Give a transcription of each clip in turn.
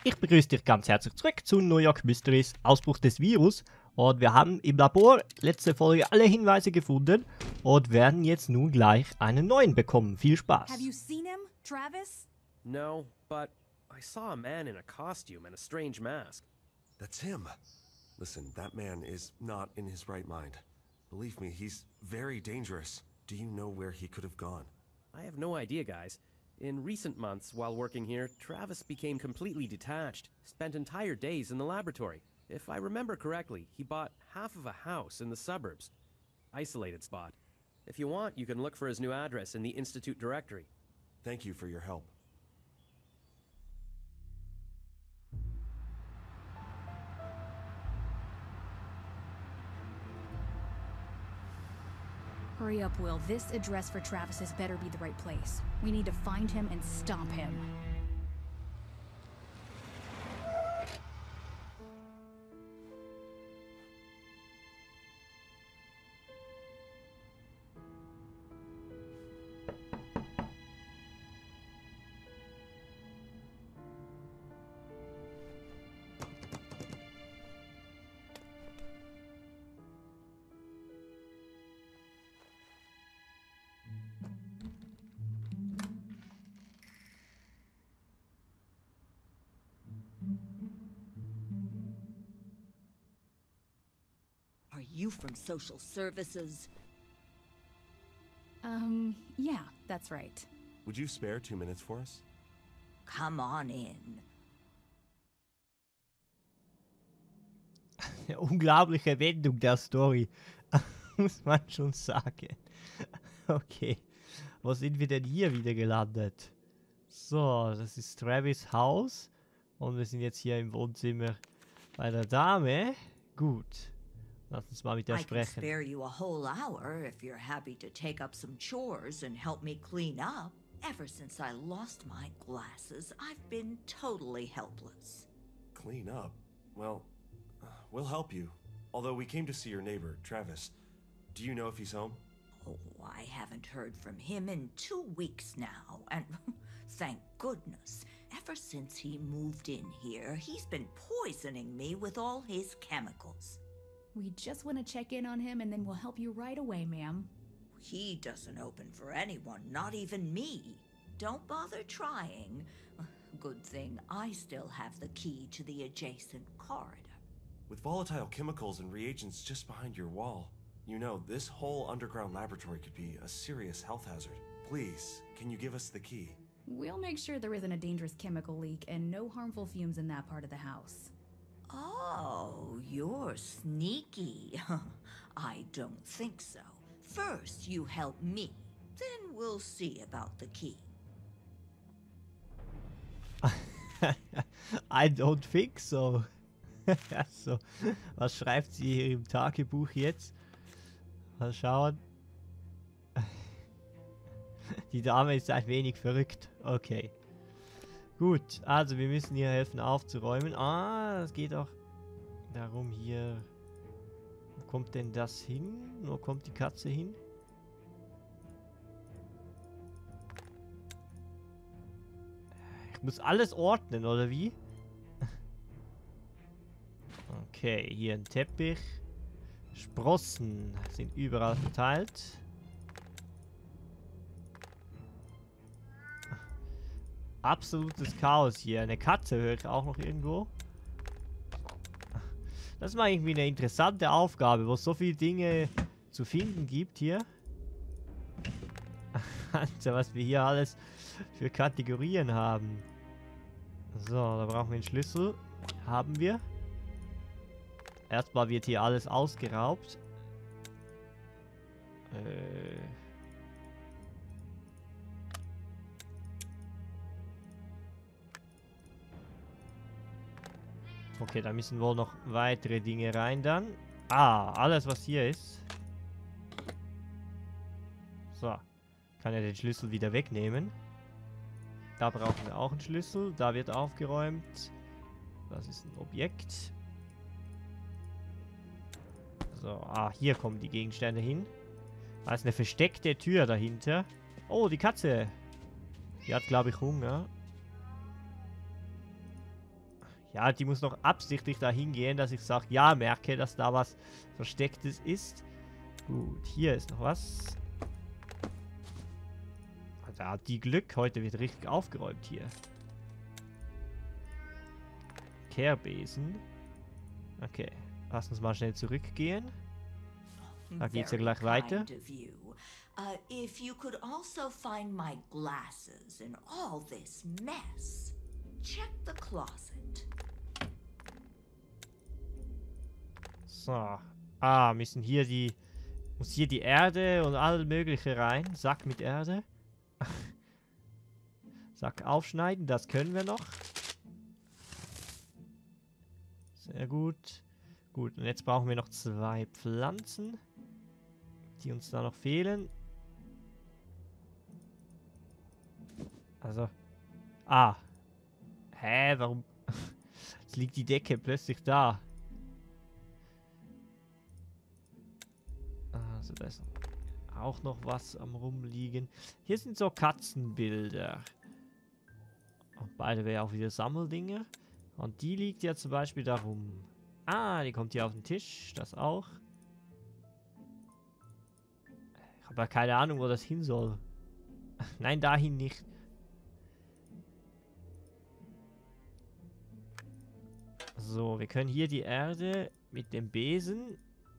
Ich begrüße dich ganz herzlich zurück zu New York Mysteries, Ausbruch des Virus. Und wir haben im Labor letzte Folge alle Hinweise gefunden und werden jetzt nun gleich einen neuen bekommen. Viel Spaß. Have you seen him, Travis? No, but I saw a man in a costume and a strange mask. That's him. Listen, that man is not in his right mind. Believe me, he's very dangerous. Do you know where he could have gone? I have no idea, guys. In recent months, while working here, Travis became completely detached, spent entire days in the laboratory. If I remember correctly, he bought half of a house in the suburbs. Isolated spot. If you want, you can look for his new address in the Institute directory. Thank you for your help. Hurry up, Will. This address for Travis's better be the right place. We need to find him and stomp him. Are you from social services? Yeah, that's right. Would you spare 2 minutes for us? Come on in. Unglaubliche Wendung der Story. Muss man schon sagen. Okay. Wo sind wir denn hier wieder gelandet? So, das ist Travis' Haus. Und wir sind jetzt hier im Wohnzimmer bei der Dame. Gut. Lass uns mal mit der I can sprechen. spare you a whole hour if you're happy to take up some chores and help me clean up. Ever since I lost my glasses, I've been totally helpless. Clean up? Well, we'll help you. Although we came to see your neighbor, Travis. Do you know if he's home? Oh, I haven't heard from him in 2 weeks now, and thank goodness. Ever since he moved in here, he's been poisoning me with all his chemicals. We just want to check in on him and then we'll help you right away, ma'am. He doesn't open for anyone, not even me. Don't bother trying. Good thing I still have the key to the adjacent corridor. With volatile chemicals and reagents just behind your wall, you know, this whole underground laboratory could be a serious health hazard. Please, can you give us the key? We'll make sure there isn't a dangerous chemical leak and no harmful fumes in that part of the house. Oh, you're sneaky. I don't think so. First, you help me. Then we'll see about the key. I don't think so. So, was schreibt sie hier im Tagebuch jetzt? Mal schauen. Die Dame ist ein wenig verrückt. Okay. Gut, also wir müssen ihr helfen aufzuräumen. Ah, es geht auch darum hier... Wo kommt denn das hin? Wo kommt die Katze hin? Ich muss alles ordnen, oder wie? Okay, hier ein Teppich. Sprossen sind überall verteilt. Absolutes Chaos hier. Eine Katze höre ich auch noch irgendwo. Das ist mal irgendwie eine interessante Aufgabe, wo es so viele Dinge zu finden gibt hier. Alter, was wir hier alles für Kategorien haben. So, da brauchen wir einen Schlüssel. Haben wir. Erstmal wird hier alles ausgeraubt. Okay, da müssen wohl noch weitere Dinge rein dann. Ah, alles was hier ist. So. Kann ja den Schlüssel wieder wegnehmen. Da brauchen wir auch einen Schlüssel. Da wird aufgeräumt. Das ist ein Objekt. So, hier kommen die Gegenstände hin. Da ist eine versteckte Tür dahinter. Oh, die Katze. Die hat, glaube ich, Hunger. Ja, die muss noch absichtlich dahin gehen, dass ich sage, ja, merke, dass da was Verstecktes ist. Gut, hier ist noch was. Da hat die Glück. Heute wird richtig aufgeräumt hier. Kehrbesen. Okay, lass uns mal schnell zurückgehen. Da geht's ja gleich weiter. If you could also find my glasses in all this mess, check the closet. So. Ah, müssen hier die... Muss hier die Erde und alles mögliche rein. Sack mit Erde. Sack aufschneiden, das können wir noch. Sehr gut. Gut, und jetzt brauchen wir noch 2 Pflanzen, die uns da noch fehlen. Also. Ah. Hä, warum? Jetzt liegt die Decke plötzlich da. Also da ist auch noch was am Rumliegen. Hier sind so Katzenbilder. Und beide wäre auch wieder Sammeldinger. Und die liegt ja zum Beispiel da rum. Ah, die kommt hier auf den Tisch. Das auch. Ich habe ja keine Ahnung, wo das hin soll. Nein, dahin nicht. So, wir können hier die Erde mit dem Besen...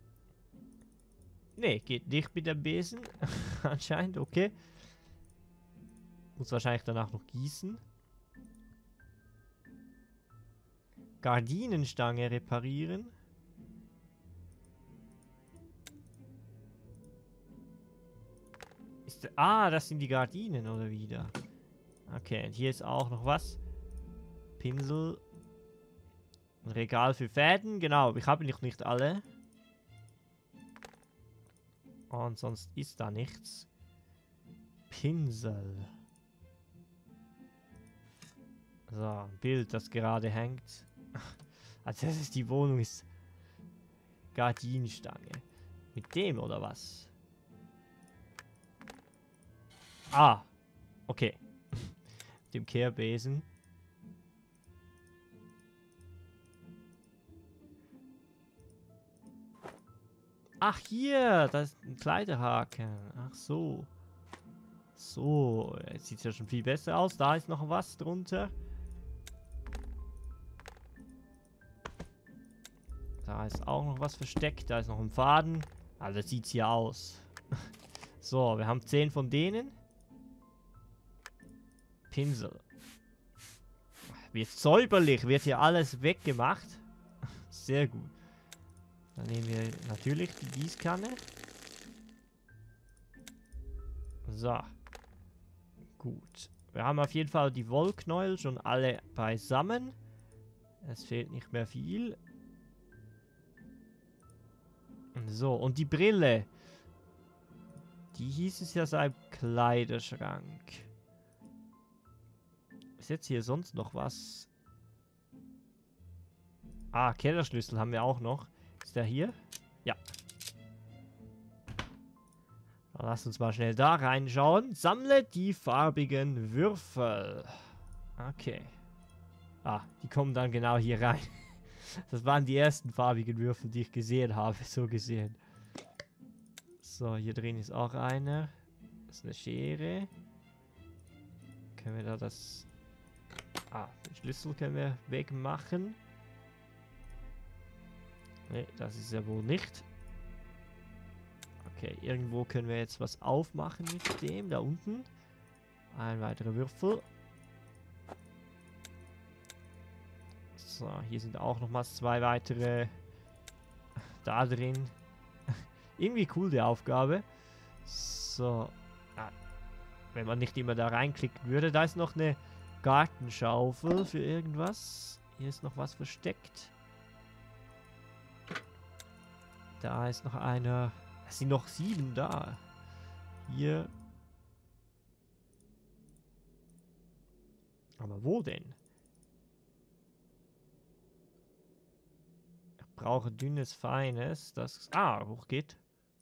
Nee, geht nicht mit dem Besen. Anscheinend, okay. Muss wahrscheinlich danach noch gießen. Gardinenstange reparieren. Das sind die Gardinen, oder wieder? Okay, und hier ist auch noch was. Pinsel. Ein Regal für Fäden. Genau, ich habe noch nicht alle. Und sonst ist da nichts. Pinsel. So, ein Bild, das gerade hängt. Also das ist die Wohnung, ist Gardinenstange. Mit dem oder was? Ah, okay. Mit dem Kehrbesen. Ach, hier, das ist ein Kleiderhaken. Ach so. So, jetzt sieht es ja schon viel besser aus. Da ist noch was drunter. Da ist auch noch was versteckt. Da ist noch ein Faden. Also sieht es hier aus. So, wir haben 10 von denen. Pinsel. Wird säuberlich. Wird hier alles weggemacht. Sehr gut. Dann nehmen wir natürlich die Gießkanne. So. Gut. Wir haben auf jeden Fall die Wollknäuel schon alle beisammen. Es fehlt nicht mehr viel. So, und die Brille. Die hieß es ja sein Kleiderschrank. Ist jetzt hier sonst noch was? Ah, Kellerschlüssel haben wir auch noch. Ist der hier? Ja. Dann lass uns mal schnell da reinschauen. Sammle die farbigen Würfel. Okay. Ah, die kommen dann genau hier rein. Das waren die ersten farbigen Würfel, die ich gesehen habe. So gesehen. So, hier drin ist auch einer. Das ist eine Schere. Können wir da das... Ah, den Schlüssel können wir wegmachen. Ne, das ist ja wohl nicht. Okay, irgendwo können wir jetzt was aufmachen mit dem. Da unten. Ein weiterer Würfel. So, hier sind auch nochmals 2 weitere. Da drin. Irgendwie cool, die Aufgabe. So. Ah, wenn man nicht immer da reinklicken würde. Da ist noch eine Gartenschaufel für irgendwas. Hier ist noch was versteckt. Da ist noch einer. Es sind noch 7 da. Hier. Aber wo denn? Ich brauche dünnes, feines. Das. Ah, hoch geht.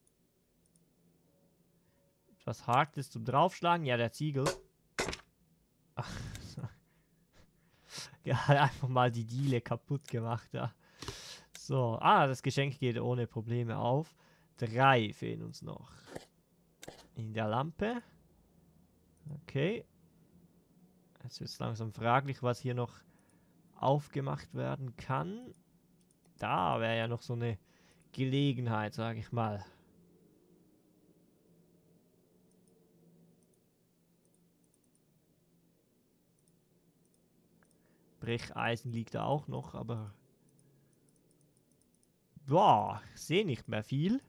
Etwas Hartes zum Draufschlagen. Ja, der Ziegel. Ach, so. Er hat einfach mal die Diele kaputt gemacht, ja. So, das Geschenk geht ohne Probleme auf. 3 fehlen uns noch. In der Lampe. Okay. Jetzt wird es langsam fraglich, was hier noch aufgemacht werden kann. Da wäre ja noch so eine Gelegenheit, sage ich mal. Brecheisen liegt da auch noch, aber... Boah, ich sehe nicht mehr viel.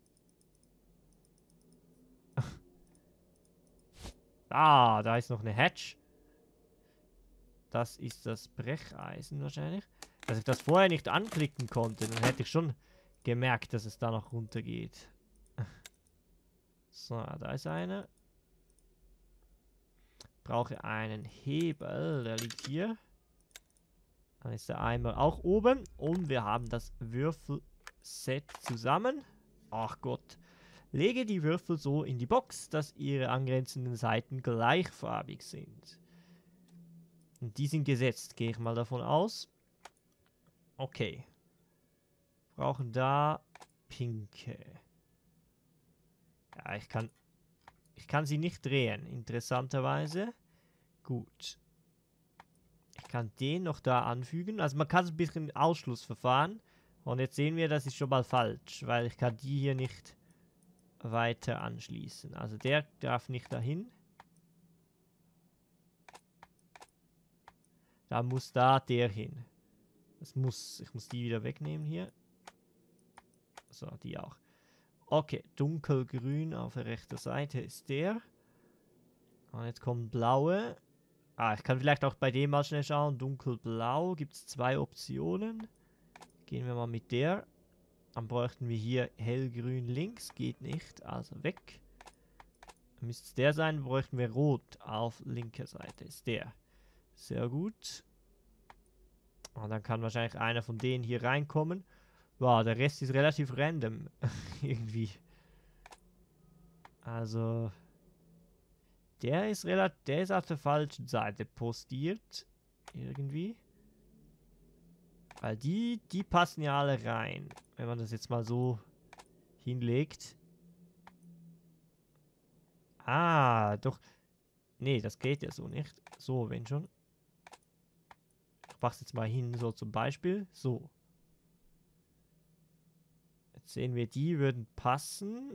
Da ist noch eine Hatch. Das ist das Brecheisen wahrscheinlich. Dass ich das vorher nicht anklicken konnte, dann hätte ich schon gemerkt, dass es da noch runter geht. So, da ist eine. Brauche einen Hebel, der liegt hier. Dann ist der Eimer auch oben. Und wir haben das Würfelset zusammen. Ach Gott. Lege die Würfel so in die Box, dass ihre angrenzenden Seiten gleichfarbig sind. Und die sind gesetzt, gehe ich mal davon aus. Okay. Brauchen da pinke. Ja, ich kann sie nicht drehen, interessanterweise. Gut. Ich kann den noch da anfügen. Also man kann so ein bisschen Ausschlussverfahren. Und jetzt sehen wir, das ist schon mal falsch, weil ich kann die hier nicht weiter anschließen. Also der darf nicht dahin. Da muss da der hin. Ich muss die wieder wegnehmen hier. So, die auch. Okay, dunkelgrün auf der rechten Seite ist der. Und jetzt kommen blaue. Ich kann vielleicht auch bei dem mal schnell schauen. Dunkelblau gibt es 2 Optionen. Gehen wir mal mit der. Dann bräuchten wir hier hellgrün links. Geht nicht, also weg. Müsste es der sein, bräuchten wir rot auf linker Seite. Ist der. Sehr gut. Und dann kann wahrscheinlich einer von denen hier reinkommen. Wow, der Rest ist relativ random. Irgendwie. Also. Der ist auf der falschen Seite postiert. Irgendwie. Weil die passen ja alle rein. Wenn man das jetzt mal so hinlegt. Doch. Nee, das geht ja so nicht. So, wenn schon. Ich mach's jetzt mal hin, so zum Beispiel. So. Jetzt sehen wir, die würden passen.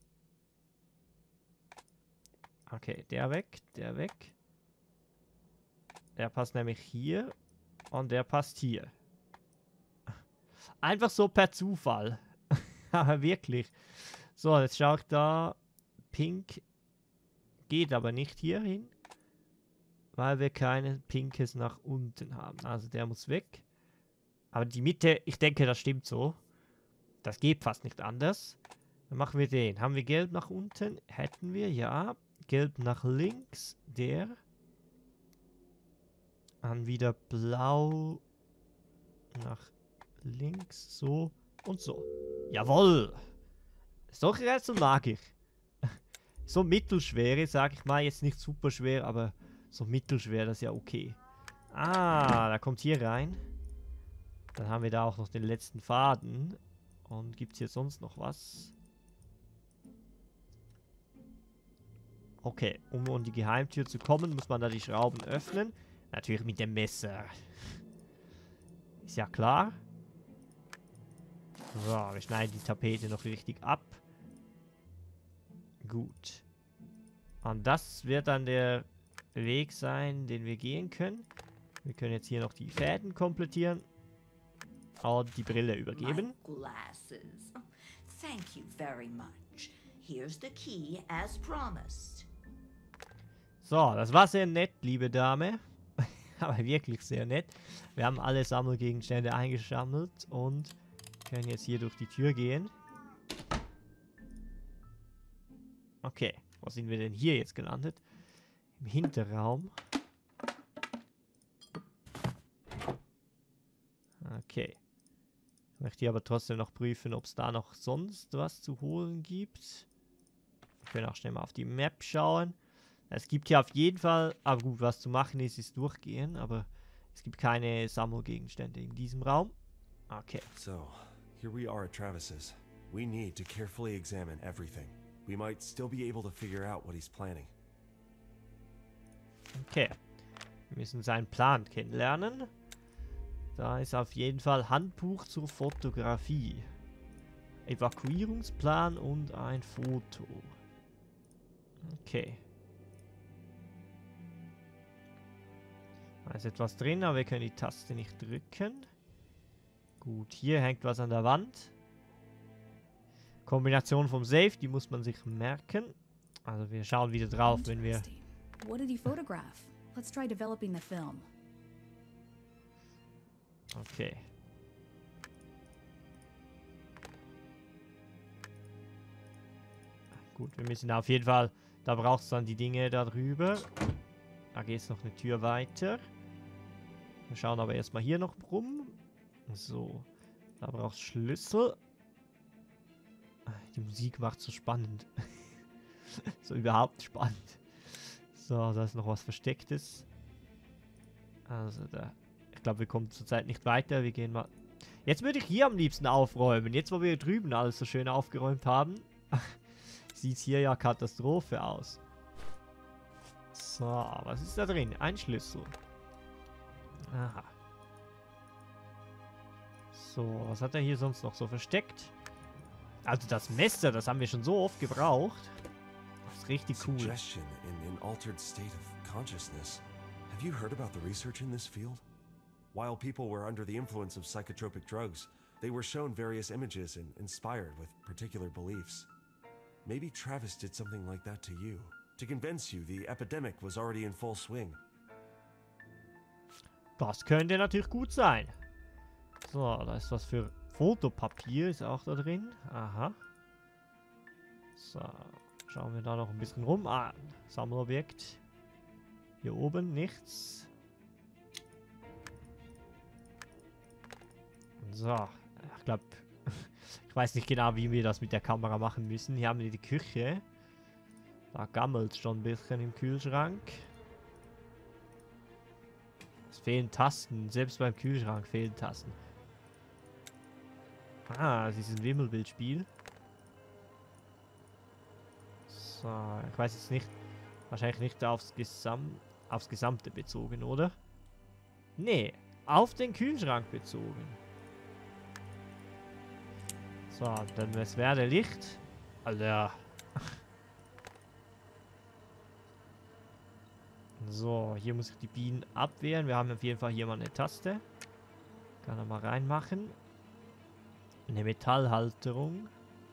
Okay, der weg, der weg. Der passt nämlich hier. Und der passt hier. Einfach so per Zufall. Aber wirklich. So, jetzt schaue ich da. Pink geht aber nicht hier hin. Weil wir keine Pinkes nach unten haben. Also der muss weg. Aber die Mitte, ich denke, das stimmt so. Das geht fast nicht anders. Dann machen wir den. Haben wir Gelb nach unten? Hätten wir, ja. Gelb nach links. Der. Dann wieder Blau nach links. So und so. Jawohl. Solche Rätsel mag ich. So mittelschwere, sag ich mal. Jetzt nicht super schwer, aber so mittelschwer, das ist ja okay. Da kommt hier rein. Dann haben wir da auch noch den letzten Faden. Und gibt es hier sonst noch was? Okay, um in die Geheimtür zu kommen, muss man da die Schrauben öffnen. Natürlich mit dem Messer. Ist ja klar. So, wir schneiden die Tapete noch richtig ab. Gut. Und das wird dann der Weg sein, den wir gehen können. Wir können jetzt hier noch die Fäden komplettieren. Und die Brille übergeben. My glasses. Thank you very much. Here's the key as promised. So, das war sehr nett, liebe Dame. Aber wirklich sehr nett. Wir haben alle Sammelgegenstände eingesammelt und können jetzt hier durch die Tür gehen. Okay, wo sind wir denn hier jetzt gelandet? Im Hinterraum. Okay. Ich möchte hier aber trotzdem noch prüfen, ob es da noch sonst was zu holen gibt. Wir können auch schnell mal auf die Map schauen. Es gibt hier auf jeden Fall, aber gut, was zu machen ist, ist durchgehen, aber Es gibt keine Sammelgegenstände in diesem Raum. Okay. So, here we are at Travis's. We need to carefully examine everything. We might still be able to figure out what he's planning. Okay. Wir müssen seinen Plan kennenlernen. Da ist auf jeden Fall Handbuch zur Fotografie. Evakuierungsplan und ein Foto. Okay. Da ist etwas drin, aber wir können die Taste nicht drücken. Gut, hier hängt was an der Wand. Kombination vom Safe, die muss man sich merken. Also wir schauen wieder drauf, wenn wir... Interesting. What did he photograph? Let's try developing the film. Okay. Gut, wir müssen auf jeden Fall... Da braucht es dann die Dinge darüber. Da geht es noch eine Tür weiter. Wir schauen aber erstmal hier noch rum. So. Da braucht es Schlüssel. Die Musik macht so spannend. So überhaupt spannend. So, da ist noch was Verstecktes. Also da... Ich glaube, wir kommen zurzeit nicht weiter. Wir gehen mal... Jetzt würde ich hier am liebsten aufräumen. Jetzt, wo wir drüben alles so schön aufgeräumt haben, sieht hier ja Katastrophe aus. So, was ist da drin? Ein Schlüssel. Aha. So, was hat er hier sonst noch so versteckt? Also das Messer, das haben wir schon so oft gebraucht. Das ist richtig cool. Suggestion in an altered state of consciousness. Have you heard about the research in this field? While people were under the influence of psychotropic drugs, they were shown various images and inspired with particular beliefs. Maybe Travis did something like that to you, to convince you the epidemic was already in full swing. Das könnte natürlich gut sein. So, da ist was für Fotopapier, ist auch da drin. Aha. So, schauen wir da noch ein bisschen rum. Ah, Sammelobjekt. Hier oben nichts. So, ich glaube, ich weiß nicht genau, wie wir das mit der Kamera machen müssen. Hier haben wir die Küche. Da gammelt es schon ein bisschen im Kühlschrank. Es fehlen Tasten. Selbst beim Kühlschrank fehlen Tasten. Ah, das ist ein Wimmelbildspiel. So, ich weiß jetzt nicht. Wahrscheinlich nicht aufs Gesamte bezogen, oder? Nee, auf den Kühlschrank bezogen. So, dann es werde Licht. Alter. So, hier muss ich die Bienen abwehren. Wir haben auf jeden Fall hier mal eine Taste. Kann er mal reinmachen. Eine Metallhalterung.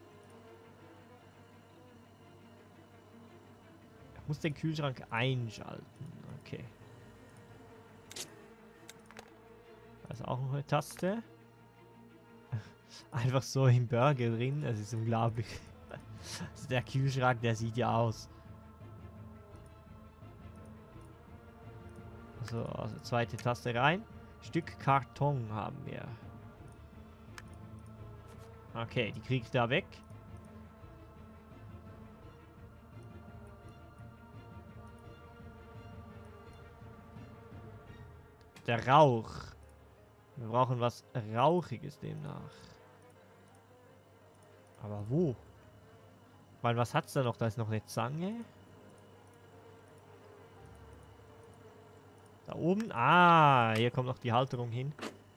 Ich muss den Kühlschrank einschalten. Okay. Da ist auch noch eine Taste. Einfach so im Burger drin. Das ist unglaublich. Also der Kühlschrank, der sieht ja aus. So, also zweite Taste rein. Stück Karton haben wir. Okay, die kriegt er weg. Der Rauch. Wir brauchen was Rauchiges demnach. Aber wo? Weil was hat's da noch? Da ist noch eine Zange. Da oben. Ah, hier kommt noch die Halterung hin.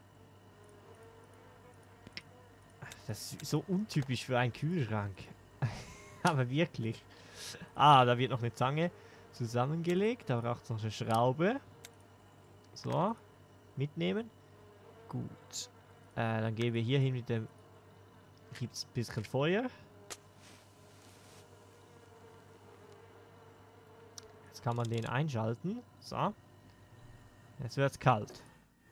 Das ist so untypisch für einen Kühlschrank. Aber wirklich. Ah, da wird noch eine Zange zusammengelegt. Da braucht es noch eine Schraube. So. Mitnehmen. Gut. Dann gehen wir hier hin mit dem... Gibt es ein bisschen Feuer. Jetzt kann man den einschalten. So. Jetzt wird es kalt.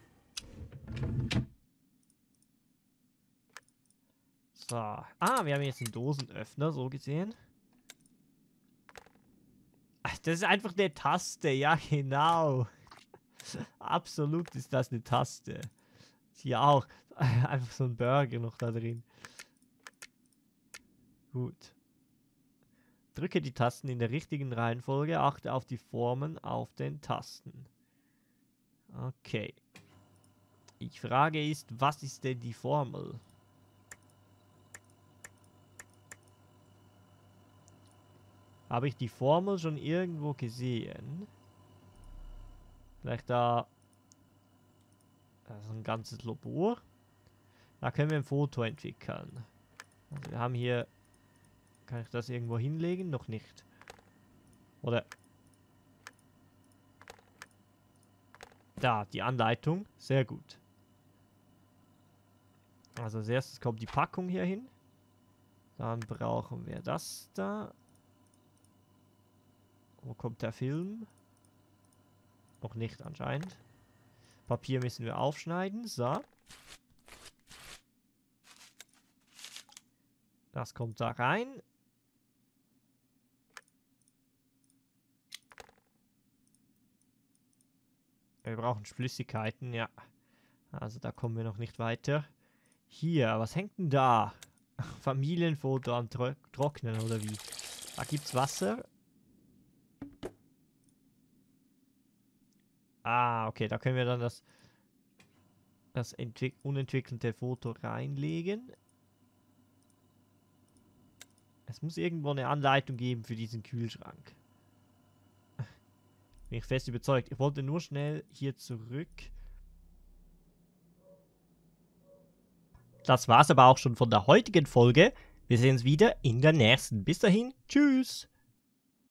So. Ah, wir haben jetzt einen Dosenöffner, so gesehen. Ach, das ist einfach eine Taste. Ja, genau. Absolut ist das eine Taste. Hier auch. Einfach so ein Burger noch da drin. Gut. Drücke die Tasten in der richtigen Reihenfolge. Achte auf die Formen auf den Tasten. Okay. Die Frage ist, was ist denn die Formel? Habe ich die Formel schon irgendwo gesehen? Vielleicht da... Das ist ein ganzes Labor. Da können wir ein Foto entwickeln. Also wir haben hier... Kann ich das irgendwo hinlegen? Noch nicht. Oder... Da, die Anleitung. Sehr gut. Also als erstes kommt die Packung hier hin. Dann brauchen wir das da. Wo kommt der Film? Noch nicht anscheinend. Papier müssen wir aufschneiden. So. Das kommt da rein. Wir brauchen Flüssigkeiten, ja. Also da kommen wir noch nicht weiter. Hier, was hängt denn da? Familienfoto am Trocknen oder wie? Da gibt's Wasser. Ah, okay, da können wir dann das unentwickelte Foto reinlegen. Es muss irgendwo eine Anleitung geben für diesen Kühlschrank. Bin ich fest überzeugt. Ich wollte nur schnell hier zurück. Das war's aber auch schon von der heutigen Folge. Wir sehen uns wieder in der nächsten. Bis dahin, tschüss!